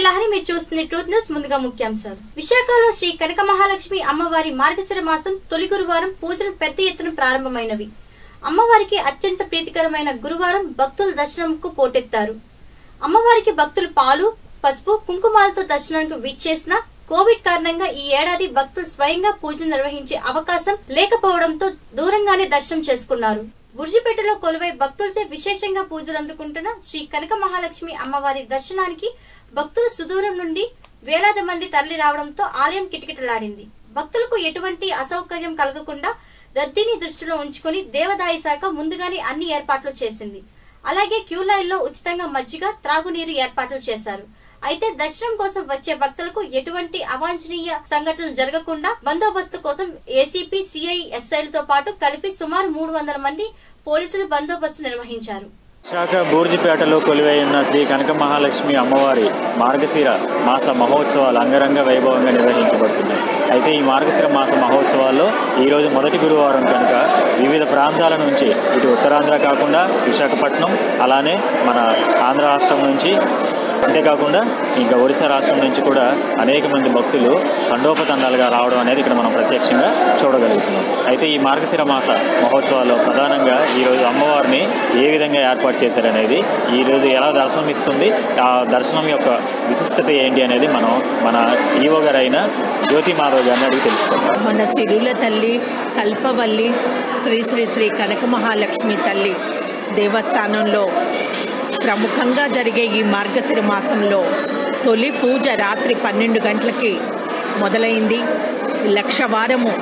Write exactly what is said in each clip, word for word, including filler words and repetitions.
పేరు లహరి. మీరు చూస్తుంది ట్రూత్ న్యూస్. ముందుగా ముఖ్యాంశాలు. విశాఖలో శ్రీ కనక మహాలక్ష్మి అమ్మవారి మార్గశిర మాసం తొలి గురువారం పూజలు పెద్ద ఎత్తున ప్రారంభమైనవి. అమ్మవారికి అత్యంత ప్రీతికరమైన గురువారం భక్తుల దర్శనంకు పోటెత్తారు. అమ్మవారికి భక్తులు పాలు, పసుపు, కుంకుమాలతో దర్శనానికి విచ్చేసిన కోవిడ్ కారణంగా ఈ ఏడాది భక్తులు స్వయంగా పూజలు నిర్వహించే అవకాశం లేకపోవడంతో దూరంగానే దర్శనం చేసుకున్నారు. బుర్జిపేటలో కొలువై భక్తులచే విశేషంగా పూజలు అందుకుంటున్న శ్రీ కనక మహాలక్ష్మి అమ్మవారి దర్శనానికి భక్తులు సుదూరం నుండి వేలాది మంది తరలి రావడంతో ఆలయం కిటకిటలాడింది. భక్తులకు ఎటువంటి అసౌకర్యం కలగకుండా రద్దీని దృష్టిలో ఉంచుకుని దేవాదాయ శాఖ ముందుగానే అన్ని ఏర్పాట్లు చేసింది. అలాగే క్యూ లైన్ లో ఉచితంగా మజ్జిగ, త్రాగునీరు ఏర్పాట్లు చేశారు. అయితే దర్శనం కోసం వచ్చే భక్తులకు ఎటువంటి అవాంఛనీయ సంఘటనలు జరగకుండా బందోబస్తు కోసం ఏసీపీ, సిఐ, ఎస్ఐలతో పాటు కలిపి సుమారు మూడు వందల మంది పోలీసులు బందోబస్తు నిర్వహించారు. విశాఖ బూర్జిపేటలో కొలువై ఉన్న శ్రీ కనక మహాలక్ష్మి అమ్మవారి మార్గశిర మాస మహోత్సవాలు అంగరంగ వైభవంగా నిర్వహించబడుతున్నాయి. అయితే ఈ మార్గశిర మాస మహోత్సవాల్లో ఈరోజు మొదటి గురువారం కనుక వివిధ ప్రాంతాల నుంచి ఇటు ఉత్తరాంధ్ర కాకుండా విశాఖపట్నం, అలానే మన ఆంధ్ర రాష్ట్రం నుంచి, అంతేకాకుండా ఇంకా ఒడిశా రాష్ట్రం నుంచి కూడా అనేక మంది భక్తులు తండోపతండాలుగా రావడం అనేది ఇక్కడ మనం ప్రత్యక్షంగా చూడగలుగుతున్నాం. అయితే ఈ మార్గశిర మాస మహోత్సవాల్లో ప్రధానంగా ఈరోజు అమ్మవారిని ఏ విధంగా ఏర్పాటు చేశారనేది, ఈరోజు ఎలా దర్శనం ఇస్తుంది, ఆ దర్శనం యొక్క విశిష్టత ఏంటి అనేది మనం మన ఈవో గారు అయిన జ్యోతి మాధవ్ గారిని అడిగి తెలుసుకుంటాం. మన సిరుల తల్లి కల్పవల్లి శ్రీ శ్రీ శ్రీ కనక మహాలక్ష్మి తల్లి దేవస్థానంలో ప్రముఖంగా జరిగే ఈ మార్గశిర మాసంలో తొలి పూజ రాత్రి పన్నెండు గంటలకి మొదలైంది. లక్ష వారము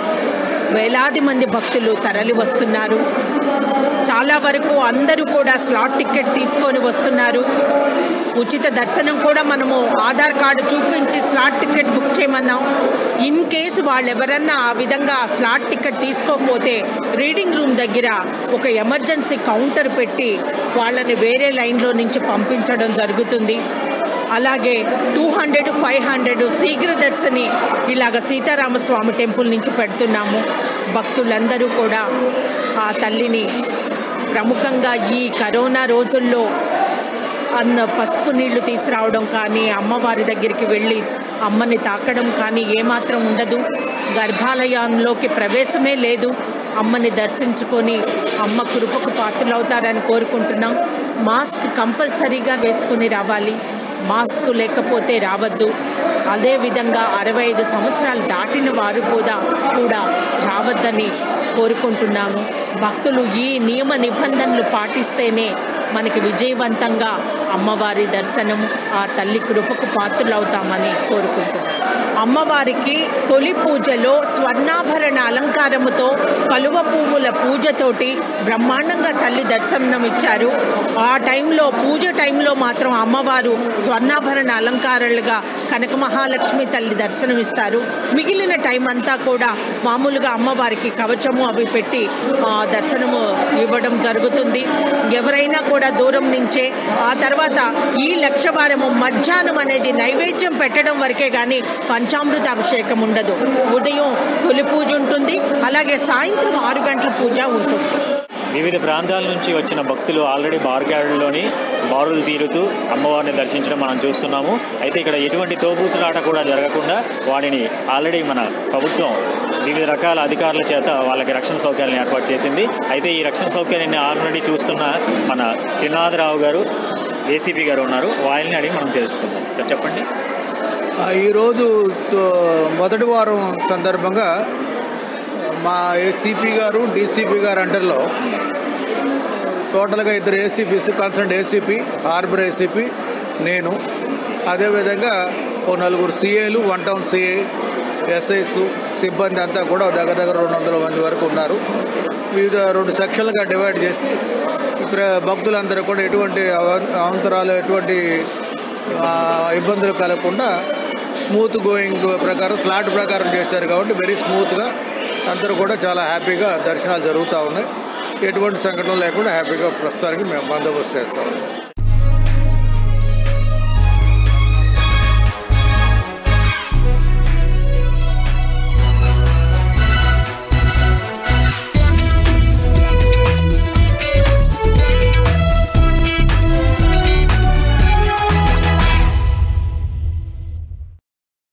వేలాది మంది భక్తులు తరలి వస్తున్నారు. చాలా వరకు అందరూ కూడా స్లాట్ టికెట్ తీసుకొని వస్తున్నారు. ఉచిత దర్శనం కూడా మనము ఆధార్ కార్డు చూపించి స్లాట్ టికెట్ బుక్ చేయమన్నాం. ఇన్ కేసు వాళ్ళు ఎవరన్నా ఆ విధంగా స్లాట్ టికెట్ తీసుకోకపోతే రీడింగ్ రూమ్ దగ్గర ఒక ఎమర్జెన్సీ కౌంటర్ పెట్టి వాళ్ళని వేరే లైన్లో నుంచి పంపించడం జరుగుతుంది. అలాగే టూ హండ్రెడ్ ఫైవ్ హండ్రెడ్ శీఘ్ర దర్శని ఇలాగ సీతారామస్వామి టెంపుల్ నుంచి పెడుతున్నాము. భక్తులందరూ కూడా ఆ తల్లిని ప్రముఖంగా ఈ కరోనా రోజుల్లో అన్న పసుపు నీళ్లు తీసుకురావడం కానీ, అమ్మవారి దగ్గరికి వెళ్ళి అమ్మని తాకడం కానీ ఏమాత్రం ఉండదు. గర్భాలయంలోకి ప్రవేశమే లేదు. అమ్మని దర్శించుకొని అమ్మ కృపకు పాత్రలవుతారని కోరుకుంటున్నాం. మాస్క్ కంపల్సరీగా వేసుకుని రావాలి. మాస్క్ లేకపోతే రావద్దు. అదేవిధంగా అరవై ఐదు సంవత్సరాలు దాటిన వారు కూడా కూడా రావద్దని కోరుకుంటున్నాము. భక్తులు ఈ నియమ నిబంధనలు పాటిస్తేనే మనకి విజయవంతంగా అమ్మవారి దర్శనం, ఆ తల్లి కృపకు పాత్రలవుతామని కోరుకుంటున్నాం. అమ్మవారికి తొలి పూజలో స్వర్ణాభరణ అలంకారముతో కలువ పువ్వుల పూజతోటి బ్రహ్మాండంగా తల్లి దర్శనం ఇచ్చారు. ఆ టైంలో పూజ టైంలో మాత్రం అమ్మవారు స్వర్ణాభరణ అలంకారాలుగా కనక మహాలక్ష్మి తల్లి దర్శనం ఇస్తారు. మిగిలిన టైం అంతా కూడా మామూలుగా అమ్మవారికి కవచము అవి పెట్టి దర్శనము ఇవ్వడం జరుగుతుంది. ఎవరైనా కూడా దూరం నుంచే. ఆ తర్వాత ఈ లక్షవారము మధ్యాహ్నం అనేది నైవేద్యం పెట్టడం వరకే కానీ పంచామృత అభిషేకం ఉండదు. ఉదయం తొలి పూజ ఉంటుంది, అలాగే సాయంత్రం ఆరు గంటల పూజ ఉంటుంది. వివిధ ప్రాంతాల నుంచి వచ్చిన భక్తులు ఆల్రెడీ బార్గాడుల్లోని బారులు తీరుతూ అమ్మవారిని దర్శించడం మనం చూస్తున్నాము. అయితే ఇక్కడ ఎటువంటి తోబూచులాట కూడా జరగకుండా వాటిని ఆల్రెడీ మన ప్రభుత్వం వివిధ రకాల అధికారుల చేత వాళ్ళకి రక్షణ సౌకర్యాలను ఏర్పాటు చేసింది. అయితే ఈ రక్షణ సౌకర్యాన్ని ఆల్రెడీ చూస్తున్న మన త్రినాథరావు గారు, ఏసీపీ గారు ఉన్నారు. వాళ్ళని అడిగి మనం తెలుసుకుందాం. సార్ చెప్పండి. ఈరోజు మొదటి వారం సందర్భంగా మా ఏసీపీ గారు, డీసీపీ గారు అండర్లో టోటల్గా ఇద్దరు ACPs, concern ACP, harbour ACP, నేను, అదేవిధంగా ఓ నలుగురు సిఏలు, వన్ టౌన్ సిఏ, ఎస్ఐస్ సిబ్బంది అంతా కూడా దగ్గర దగ్గర రెండు వందల మంది వరకు ఉన్నారు. వివిధ రెండు సెక్షన్లుగా డివైడ్ చేసి భక్తులందరూ కూడా ఎటువంటి అవంతరాలు, ఎటువంటి ఇబ్బందులు కలగకుండా స్మూత్ గోయింగ్ ప్రకారం స్లాట్ ప్రకారం చేశారు. కాబట్టి వెరీ స్మూత్గా అందరూ కూడా చాలా హ్యాపీగా దర్శనాలు జరుగుతూ ఉన్నాయి. ఎటువంటి సంఘటనలు లేకుండా హ్యాపీగా ప్రస్తుతానికి మేము బందోబస్తు చేస్తాము.